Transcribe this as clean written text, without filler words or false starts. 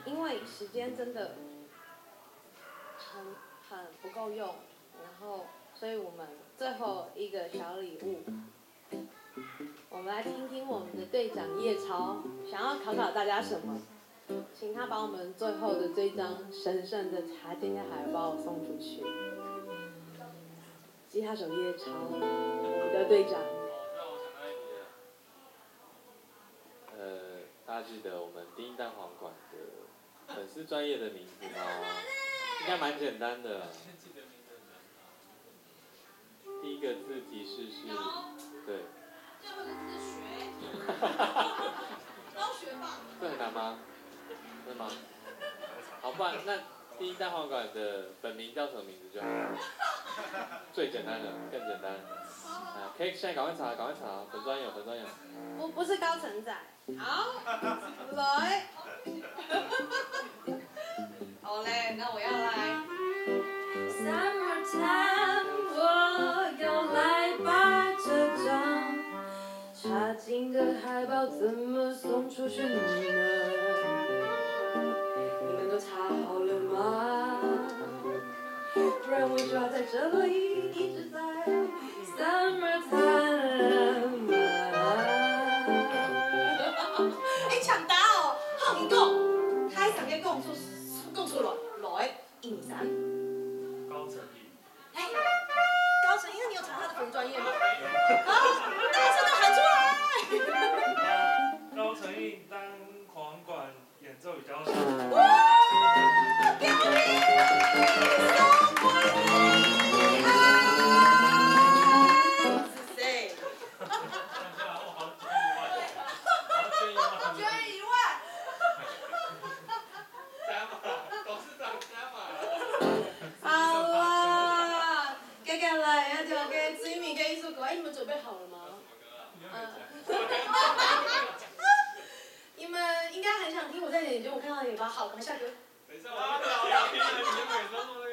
因为时间真的很不够用，然后所以我们最后一个小礼物，我们来听听我们的队长叶超想要考考大家什么，请他把我们最后的这张神圣的茶金的海报送出去。吉他手叶超，我们的队长。 大家记得我们丁蛋黄馆的粉丝专业的名字吗？应该蛮简单的。第一个字提示是，对。 最后一个字是学。高学霸。 这很难吗？真的吗？好，不然那第一蛋黄馆的本名叫什么名字就好了。最简单的，更简单。可以现在赶快查，粉专有。 不是高层仔。好，来。好嘞，那我要来。Summertime， 我要来把这张插进的海报怎么送出去呢？你们都查好了吗？不然我就要在这里一直在 Summertime。抢答哦，好你讲，开场嘅講出來，1、2、3。 高成毅。 哎，高成毅，那你有查他的粉專頁嗎？好，大聲的喊出來。 高成毅單簧管演奏與交響。 哇！表弟，送過你啊！是誰？你们准备好了吗？你们应该很想听我在演，结果我看到你吧。好，我们下歌。 等一下，我要聊天了，你每周都在。